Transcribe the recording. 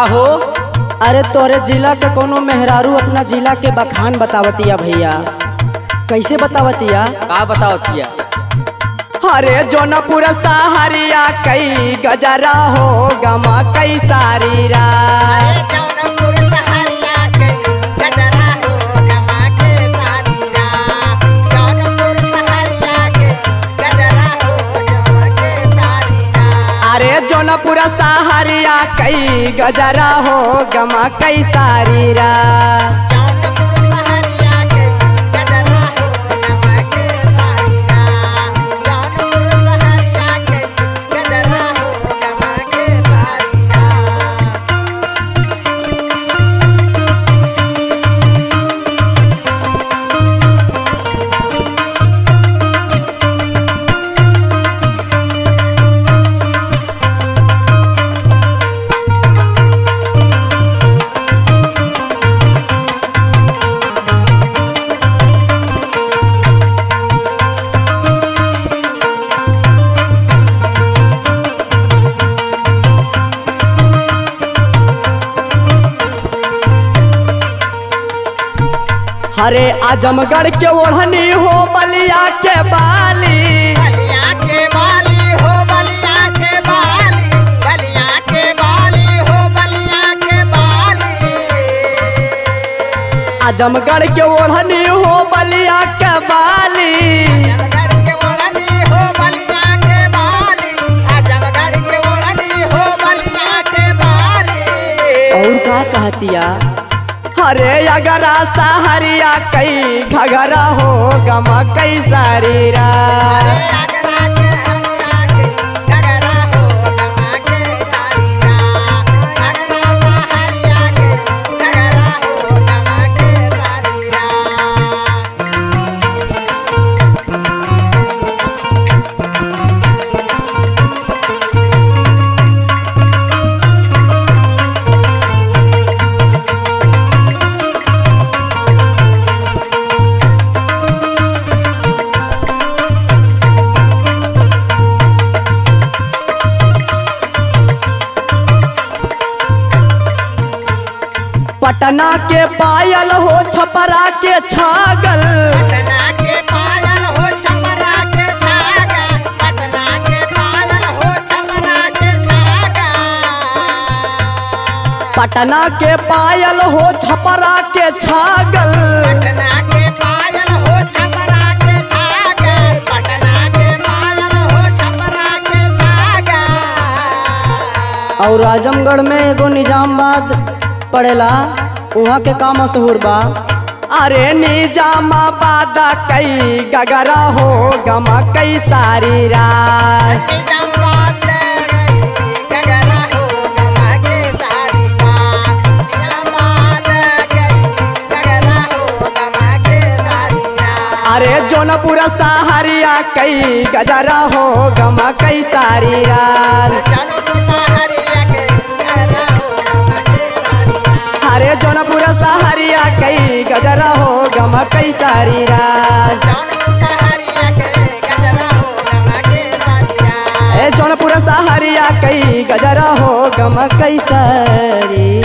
हो? अरे तोरे जिला के कोनो मेहरारू अपना जिला के बखान बतावतिया भैया। कैसे बतावतिया? का बतावतिया? अरे जौनपुर सहारिया कई गजरा हो गमा कई सारी रा। अरे जौनपुर सहारिया कई गजरा हो गमा कई सारी रा। अरे आजमगढ़ के ओढ़नी हो बलिया के बाली। बलिया के बाली हो बलिया के बाली, बलिया के बाली हो बलिया के बाली। आजमगढ़ के ओढ़नी हो बलिया के बाली। आजमगढ़ के ओढ़नी हो बलिया के बाली, आजमगढ़ के ओढ़नी हो बलिया के बाली। और का कहतिया? अरे अगरा सहारिया कई घगरा हो गमा कई सारी रा। पटना के पायल हो छपरा के छागल। पटना के पायल हो छपरा के छागल, पटना के पायल हो छपरा के छागल। पटना के पायल हो छपरा के छागल। पटना के पायल हो छपरा के छागल, पटना के पायल हो छपरा के छागल। और आजमगढ़ में एगो निजामाबाद पड़ेला, वहाँ के का मशहूर बा? अरे निजामाबाद कई गगरा हो गमा कई सारी रा। अरे जौनपुर सहारिया कई गजरा हो गमा कई सारी रा। अरे जौनपुर सहारिया कई गजरा हो गमा कई सारी रात। जौनपुर सहारिया कई गजरा हो गमा कई सारी।